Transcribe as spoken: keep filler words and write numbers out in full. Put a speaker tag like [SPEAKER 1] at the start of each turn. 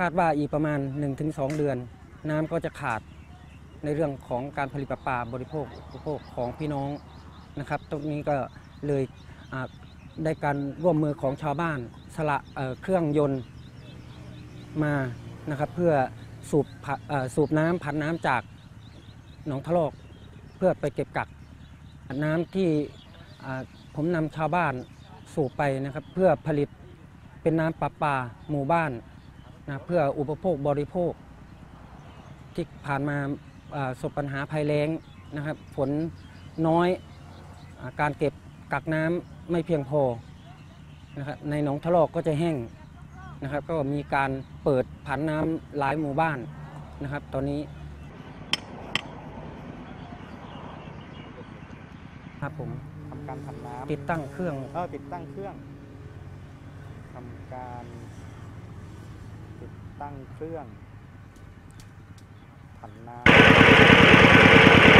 [SPEAKER 1] คาดว่าอีกประมาณ หนึ่งถึงสอง เดือนน้ำก็จะขาดในเรื่องของการผลิตประปาบริโภคอุปโภคของพี่น้องนะครับตรงนี้ก็เลยได้การร่วมมือของชาวบ้านสละเเครื่องยนต์มานะครับเพื่อสูบสูบน้ำผันน้ำจากหนองทะลอกเพื่อไปเก็บกักน้ำที่ผมนำชาวบ้านสูบไปนะครับเพื่อผลิตเป็นน้ำประปาหมู่บ้านนะเพื่ออุปโภคบริโภคที่ผ่านมาประสบปัญหาภัยแล้งนะครับฝนน้อยการเก็บกักน้ำไม่เพียงพอนะครับในหนองทะลอกก็จะแห้งนะครับก็มีการเปิดผันน้ำหลายหมู่บ้านนะครับตอนนี้ครับผม
[SPEAKER 2] ทำการผันน้ำ
[SPEAKER 1] ติดตั้งเครื่อง
[SPEAKER 2] เออติดตั้งเครื่องทำการติดตั้งเครื่องผันน้ำ